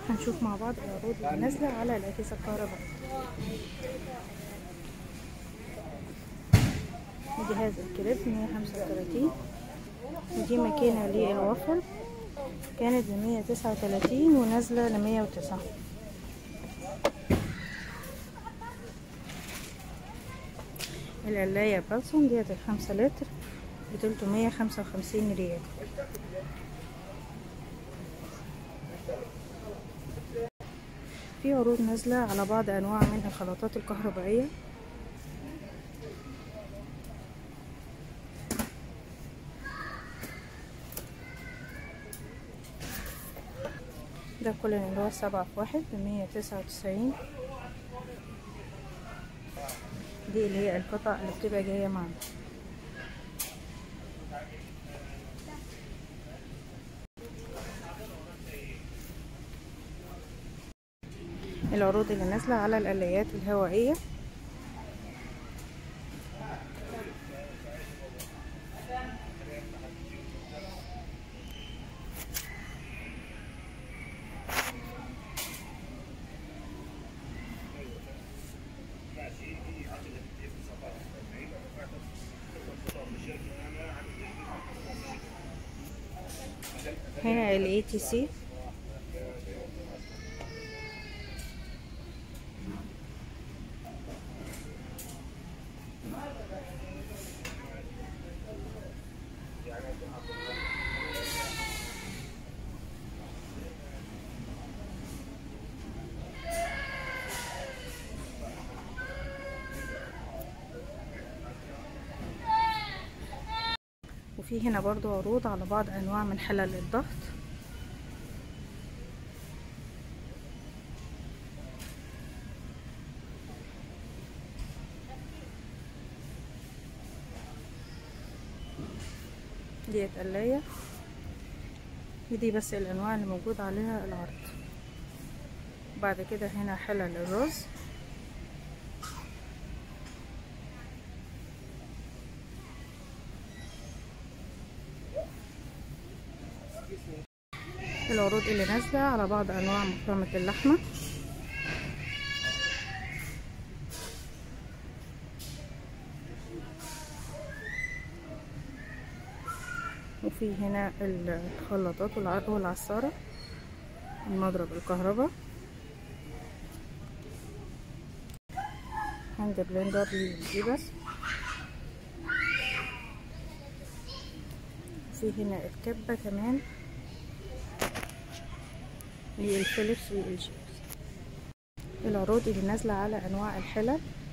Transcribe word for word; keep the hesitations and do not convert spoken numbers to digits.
هنشوف مع بعض العروض اللي نازله على الاجهزه الكهربائيه. جهاز الكريب مية وخمسة وتلاتين، ودي ماكينه للوافل كانت بمية وتسعة وتلاتين ونازله لمية وتسعة. القلايه بالسون ديت الخمسة لتر بتلتمية خمسة وخمسين ريال. في عروض نازله على بعض انواع من الخلاطات الكهربائيه. ده كل اللي هو سبعة في واحد بمية وتسعة وتسعين. دي اللي هي القطع اللي بتبقى جايه معانا. العروض اللي نازله على القلايات الهوائيه. هنا ال إيه تي سي. وفي هنا برضو عروض على بعض انواع من حلل الضغط. ديت قلاية، ودي بس الانواع اللي موجود عليها العرض. بعد كده هنا حلل الرز. العروض اللي نازله على بعض انواع مفرمه اللحمه. وفي هنا الخلاطات والعصاره، المضرب الكهرباء، هاند بلندر للجبس. في هنا الكبه كمان للفيليبس والجيبس. العروض اللي نازله على انواع الحلل.